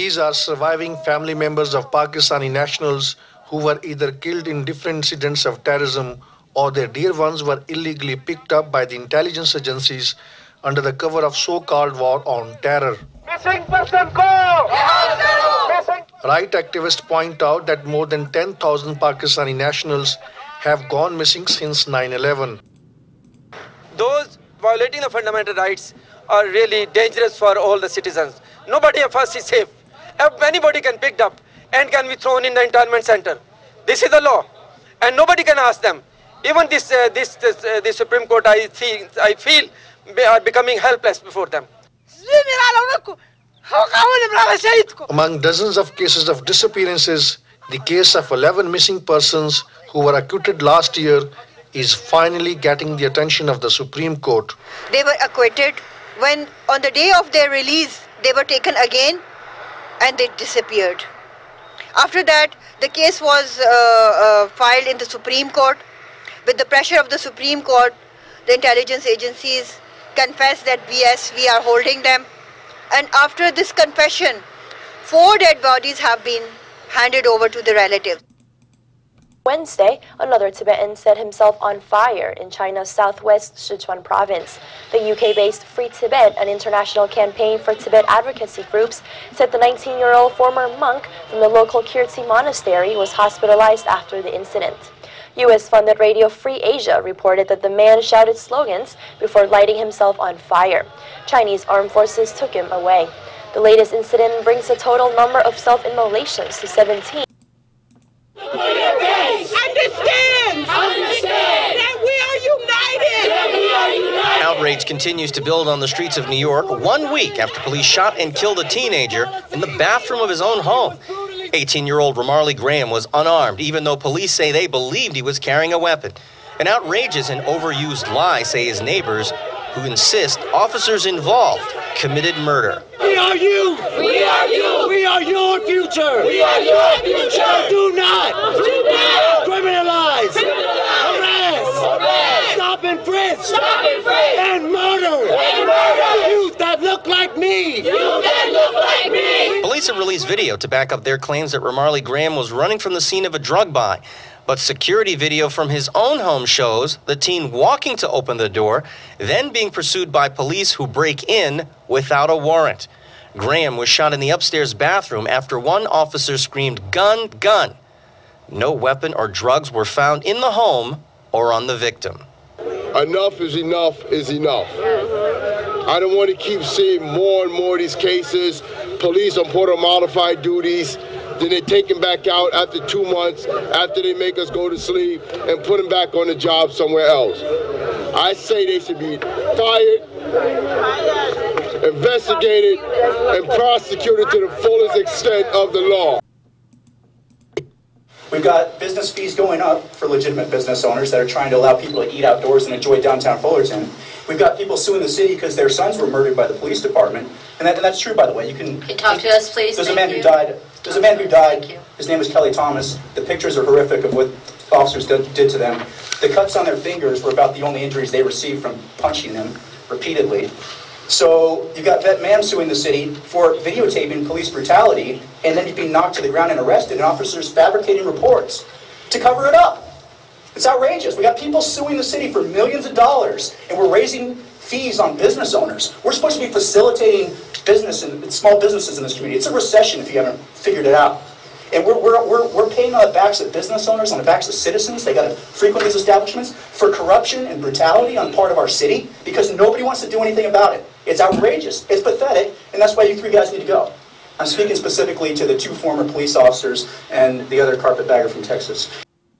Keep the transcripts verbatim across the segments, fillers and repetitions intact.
These are surviving family members of Pakistani nationals who were either killed in different incidents of terrorism or their dear ones were illegally picked up by the intelligence agencies under the cover of so-called war on terror. Missing person call! Right activists point out that more than ten thousand Pakistani nationals have gone missing since nine eleven. Those violating the fundamental rights are really dangerous for all the citizens. Nobody of us is safe. Anybody can be picked up and can be thrown in the internment center. This is the law, and nobody can ask them. Even this, uh, this, this, uh, the Supreme Court, I think, I feel, are becoming helpless before them. Among dozens of cases of disappearances, the case of eleven missing persons who were acquitted last year is finally getting the attention of the Supreme Court. They were acquitted when, on the day of their release, they were taken again and they disappeared. After that, the case was uh, uh, filed in the Supreme Court. With the pressure of the Supreme Court, the intelligence agencies confessed that yes, we are holding them. And after this confession, four dead bodies have been handed over to the relatives. Wednesday, another Tibetan set himself on fire in China's southwest Sichuan province. The U K-based Free Tibet, an international campaign for Tibet advocacy groups, said the nineteen-year-old former monk from the local Kirti monastery was hospitalized after the incident. U S-funded Radio Free Asia reported that the man shouted slogans before lighting himself on fire. Chinese armed forces took him away. The latest incident brings the total number of self-immolations to seventeen. Understand! Understand! That we are united! That we are united! Outrage continues to build on the streets of New York one week after police shot and killed a teenager in the bathroom of his own home. eighteen-year-old Ramarley Graham was unarmed, even though police say they believed he was carrying a weapon. An outrageous and overused lie, say his neighbors, who insist officers involved committed murder. We are you! We are you! We are your future! We are your future! Do not! Do not! Criminalize! Criminalize! Harass! Harass! Stop and frisk! Stop and frisk! And murder! And murder! Youth that look like me! Youth that look like me! Police have released video to back up their claims that Ramarley Graham was running from the scene of a drug buy. But security video from his own home shows the teen walking to open the door, then being pursued by police who break in without a warrant. Graham was shot in the upstairs bathroom after one officer screamed, "Gun, gun!" No weapon or drugs were found in the home or on the victim. Enough is enough is enough. I don't want to keep seeing more and more of these cases. Police on put on modified duties. Then they take him back out after two months, after they make us go to sleep, and put him back on the job somewhere else. I say they should be fired, investigated, and prosecuted to the fullest extent of the law. We've got business fees going up for legitimate business owners that are trying to allow people to eat outdoors and enjoy downtown Fullerton. We've got people suing the city because their sons were murdered by the police department, and, that, and that's true, by the way. You can, can you talk to us, please. There's Thank a man you. who died. There's a man who died. His name was Kelly Thomas. The pictures are horrific of what officers did, did to them. The cuts on their fingers were about the only injuries they received from punching them repeatedly. So you've got that man suing the city for videotaping police brutality, and then he's being knocked to the ground and arrested, and officers fabricating reports to cover it up. It's outrageous. We got people suing the city for millions of dollars, and we're raising fees on business owners. We're supposed to be facilitating business and small businesses in this community. It's a recession if you haven't figured it out. And we're, we're, we're, we're paying on the backs of business owners, on the backs of citizens. They got to frequent these establishments for corruption and brutality on part of our city because nobody wants to do anything about it. It's outrageous. It's pathetic, and that's why you three guys need to go. I'm speaking specifically to the two former police officers and the other carpetbagger from Texas.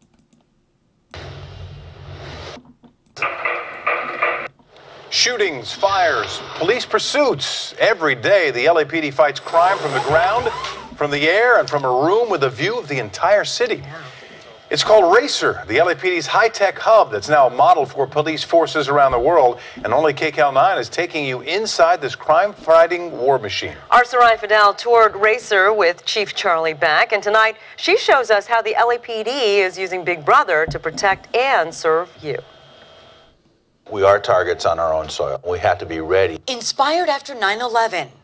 Shootings, fires, police pursuits. Every day, the L A P D fights crime from the ground, from the air, and from a room with a view of the entire city. It's called RACER, the L A P D's high-tech hub that's now a model for police forces around the world. And only K C A L nine is taking you inside this crime-fighting war machine. Our Sarai Fidel toured RACER with Chief Charlie Beck, and tonight she shows us how the L A P D is using Big Brother to protect and serve you. We are targets on our own soil. We have to be ready. Inspired after nine eleven,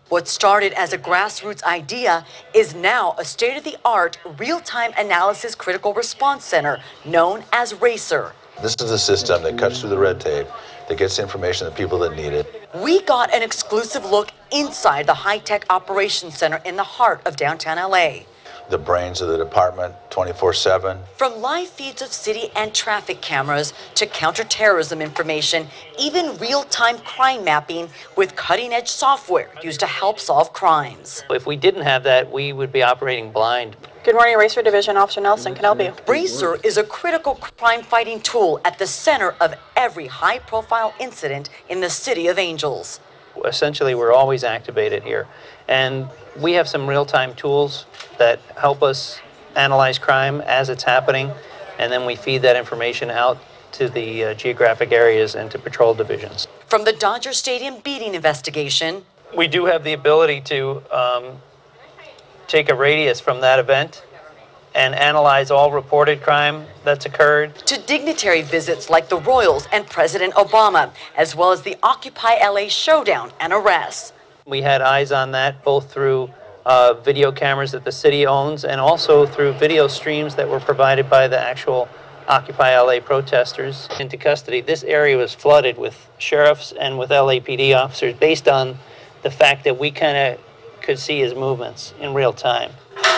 What started as a grassroots idea is now a state-of-the-art real-time analysis critical response center known as RACER. This is a system that cuts through the red tape, that gets information to people that need it. We got an exclusive look inside the high-tech operations center in the heart of downtown L A. The brains of the department, twenty-four seven. From live feeds of city and traffic cameras to counterterrorism information, even real-time crime mapping with cutting-edge software used to help solve crimes. If we didn't have that, we would be operating blind. Good morning, RACER Division. Officer Nelson, can I help you? RACER is a critical crime-fighting tool at the center of every high-profile incident in the City of Angels. Essentially, we're always activated here. And we have some real-time tools that help us analyze crime as it's happening, and then we feed that information out to the uh, geographic areas and to patrol divisions. From the Dodger Stadium beating investigation, we do have the ability to um, take a radius from that event and analyze all reported crime that's occurred. To dignitary visits like the Royals and President Obama, as well as the Occupy L A showdown and arrests. We had eyes on that both through uh, video cameras that the city owns and also through video streams that were provided by the actual Occupy L A protesters into custody. This area was flooded with sheriffs and with L A P D officers based on the fact that we kind of could see his movements in real time.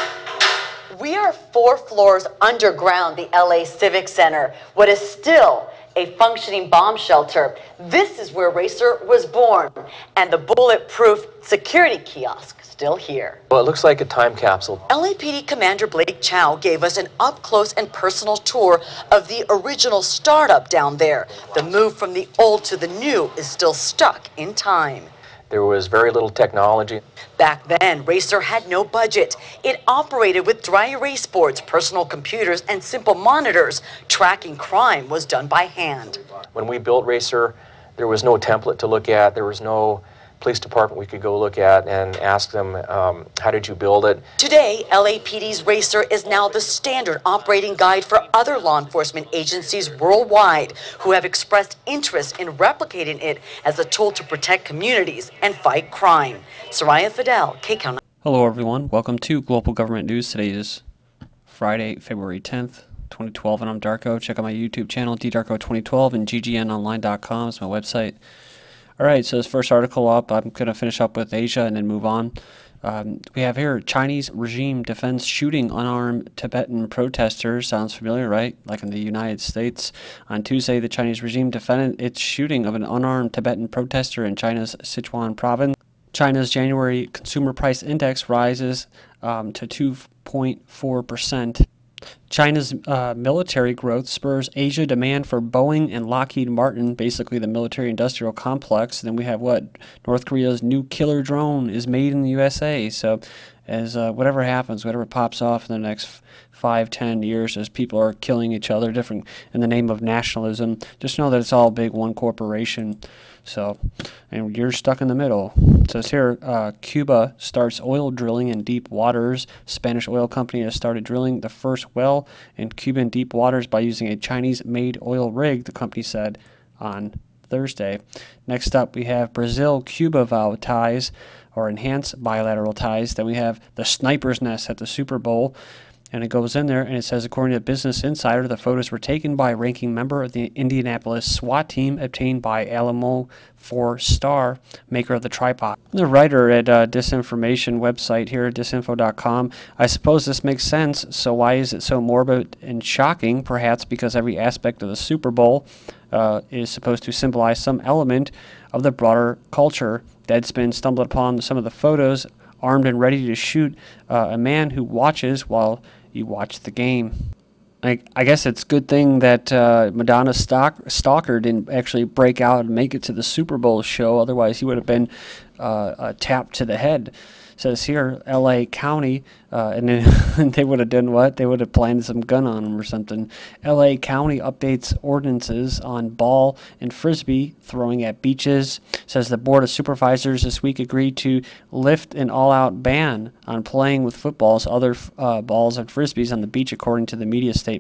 We are four floors underground the L A Civic Center, what is still a functioning bomb shelter. This is where RACER was born, and the bulletproof security kiosk still here. Well, it looks like a time capsule. L A P D Commander Blake Chow gave us an up-close and personal tour of the original startup down there. The move from the old to the new is still stuck in time. There was very little technology. Back then, RACER had no budget. It operated with dry erase boards, personal computers, and simple monitors. Tracking crime was done by hand. When we built RACER, there was no template to look at. There was no police department we could go look at and ask them, um, how did you build it? Today, L A P D's RACER is now the standard operating guide for other law enforcement agencies worldwide who have expressed interest in replicating it as a tool to protect communities and fight crime. Soraya Fidel, K C O W. Hello everyone, welcome to Global Government News. Today is Friday, February tenth, twenty twelve, and I'm Darko. Check out my YouTube channel, D Darko twenty twelve, and G G N online dot com is my website. Alright, so this first article up, I'm going to finish up with Asia and then move on. Um, we have here, Chinese regime defends shooting unarmed Tibetan protesters. Sounds familiar, right? Like in the United States. On Tuesday, the Chinese regime defended its shooting of an unarmed Tibetan protester in China's Sichuan province. China's January Consumer Price Index rises um, to two point four percent. China's uh, military growth spurs Asia demand for Boeing and Lockheed Martin, basically the military-industrial complex. Then we have what? North Korea's new killer drone is made in the U S A. So as uh, whatever happens, whatever pops off in the next five, ten years as people are killing each other different in the name of nationalism, just know that it's all big one corporation. So, and you're stuck in the middle. It says here, uh, Cuba starts oil drilling in deep waters. Spanish oil company has started drilling the first well in Cuban deep waters by using a Chinese-made oil rig, the company said on Thursday. Next up, we have Brazil-Cuba vow ties, or enhance bilateral ties. Then we have the sniper's nest at the Super Bowl. And it goes in there, and it says, according to Business Insider, the photos were taken by a ranking member of the Indianapolis SWAT team obtained by Alamo four Star, maker of the tripod. The writer at uh, Disinformation website here, disinfo dot com, I suppose this makes sense, so why is it so morbid and shocking? Perhaps because every aspect of the Super Bowl uh, is supposed to symbolize some element of the broader culture. Deadspin stumbled upon some of the photos, armed and ready to shoot uh, a man who watches while you watch the game. I, I guess it's a good thing that uh, Madonna Stock, Stalker didn't actually break out and make it to the Super Bowl show. Otherwise, he would have been uh, uh, tapped to the head. It says here, L A County, uh, and then they would have done what? They would have planted some gun on him or something. L A County updates ordinances on ball and frisbee throwing at beaches. It says the Board of Supervisors this week agreed to lift an all-out ban on playing with footballs, other uh, balls, and frisbees on the beach, according to the media statement.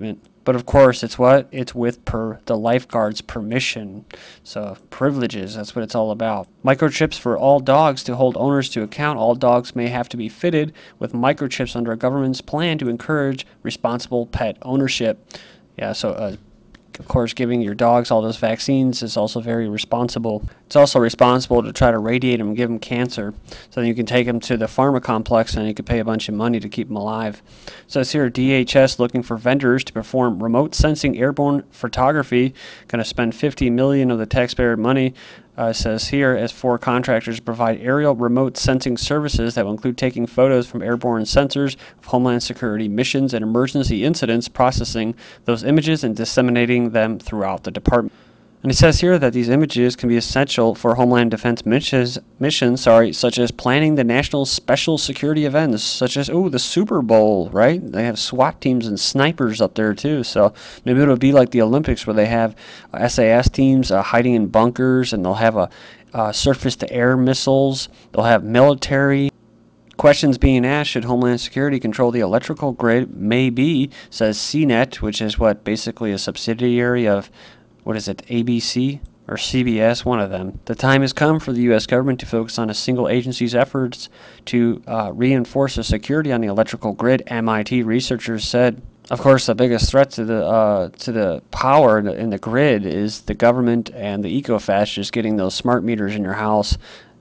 But of course, it's what? It's with per the lifeguard's permission. So privileges, that's what it's all about. Microchips for all dogs to hold owners to account. All dogs may have to be fitted with microchips under a government's plan to encourage responsible pet ownership. Yeah, so uh, of course, giving your dogs all those vaccines is also very responsible. It's also responsible to try to radiate them and give them cancer. So then you can take them to the pharma complex and you can pay a bunch of money to keep them alive. So it's here D H S looking for vendors to perform remote sensing airborne photography. Going to spend fifty million dollars of the taxpayer money. Uh, says here, as four contractors provide aerial remote sensing services that will include taking photos from airborne sensors of Homeland Security missions and emergency incidents, processing those images and disseminating them throughout the department. And it says here that these images can be essential for Homeland Defense missions, missions sorry, such as planning the national special security events, such as, oh, the Super Bowl, right? They have SWAT teams and snipers up there, too. So maybe it'll be like the Olympics where they have uh, S A S teams uh, hiding in bunkers, and they'll have a uh, surface-to-air missiles. They'll have military. Questions being asked, should Homeland Security control the electrical grid? Maybe, says C net, which is what, basically a subsidiary of, what is it, A B C or C B S, one of them. The time has come for the U S government to focus on a single agency's efforts to uh, reinforce the security on the electrical grid, M I T researchers said. Of course, the biggest threat to the uh, to the power in the grid is the government and the EcoFast just getting those smart meters in your house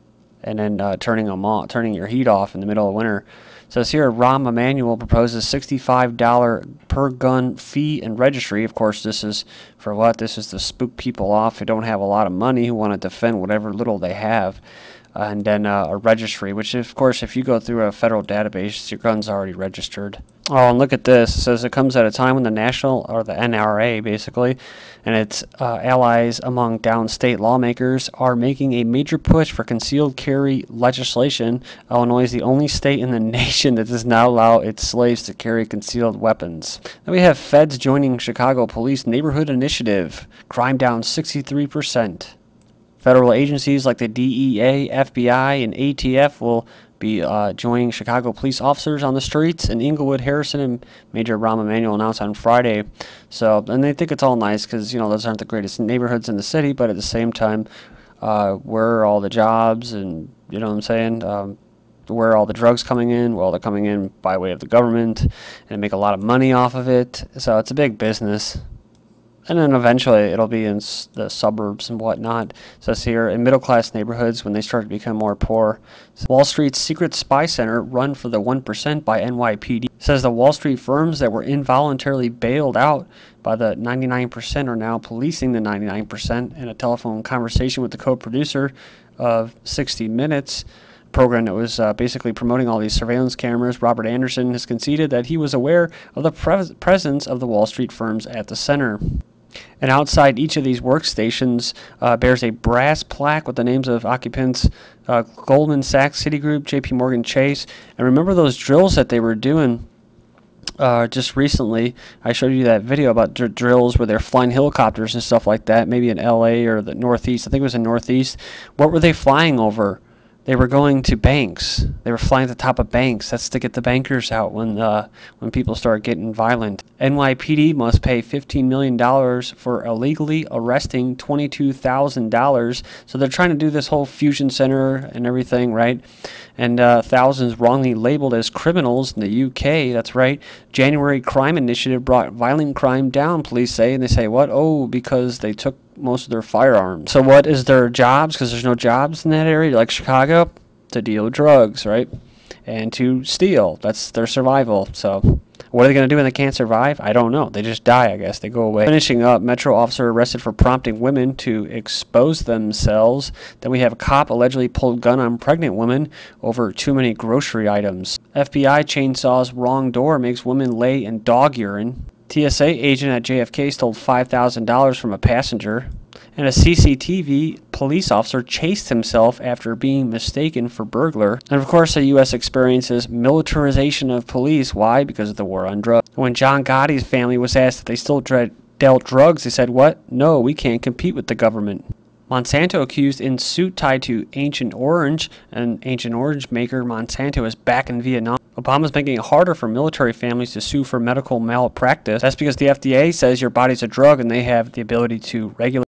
and then uh, turning them off, turning your heat off in the middle of winter. So it's here, Rahm Emanuel proposes sixty-five dollars per gun fee and registry. Of course, this is for what? This is to spook people off who don't have a lot of money, who want to defend whatever little they have. Uh, and then uh, a registry, which, of course, if you go through a federal database, your gun's already registered. Oh, and look at this. It says it comes at a time when the National, or the N R A, basically, and its uh, allies among downstate lawmakers are making a major push for concealed carry legislation. Illinois is the only state in the nation that does not allow its slaves to carry concealed weapons. Then we have feds joining Chicago Police Neighborhood Initiative. Crime down sixty-three percent. Federal agencies like the D E A, F B I, and A T F will be uh, joining Chicago police officers on the streets in Inglewood, Harrison, and Major Rahm Emanuel announced on Friday. So, and they think it's all nice because, you know, those aren't the greatest neighborhoods in the city, but at the same time, uh, where are all the jobs and, you know what I'm saying, um, where are all the drugs coming in? Well, they're coming in by way of the government, and they make a lot of money off of it. So it's a big business. And then eventually it'll be in the suburbs and whatnot. So it's here in middle-class neighborhoods when they start to become more poor. Wall Street's secret spy center run for the one percent by N Y P D says the Wall Street firms that were involuntarily bailed out by the ninety-nine percent are now policing the ninety-nine percent. In a telephone conversation with the co-producer of sixty minutes, program that was uh, basically promoting all these surveillance cameras, Robert Anderson has conceded that he was aware of the pre presence of the Wall Street firms at the center. And outside each of these workstations uh, bears a brass plaque with the names of occupants, uh, Goldman Sachs, Citigroup, J P Morgan Chase. And remember those drills that they were doing uh, just recently? I showed you that video about dr drills where they're flying helicopters and stuff like that, maybe in L A or the Northeast. I think it was in Northeast. What were they flying over? They were going to banks. They were flying at the top of banks. That's to get the bankers out when uh, when people start getting violent. N Y P D must pay fifteen million dollars for illegally arresting twenty-two thousand dollars. So they're trying to do this whole fusion center and everything, right? And uh, thousands wrongly labeled as criminals in the U K. That's right. January Crime Initiative brought violent crime down, police say. And they say, what? Oh, because they took most of their firearms. So what is their jobs? Because there's no jobs in that area, like Chicago, to deal drugs, right? And to steal. That's their survival. So what are they going to do when they can't survive? I don't know. They just die, I guess. They go away. Finishing up, Metro officer arrested for prompting women to expose themselves. Then we have a cop allegedly pulled gun on pregnant women over too many grocery items. F B I chainsaws wrong door makes women lay in dog urine. T S A agent at J F K stole five thousand dollars from a passenger. And a C C T V police officer chased himself after being mistaken for burglar. And of course, the U S experiences militarization of police. Why? Because of the war on drugs. When John Gotti's family was asked if they still dealt drugs, they said, what? No, we can't compete with the government. Monsanto accused in suit tied to Ancient Orange, and Ancient Orange maker Monsanto is back in Vietnam. Obama's making it harder for military families to sue for medical malpractice. That's because the F D A says your body's a drug and they have the ability to regulate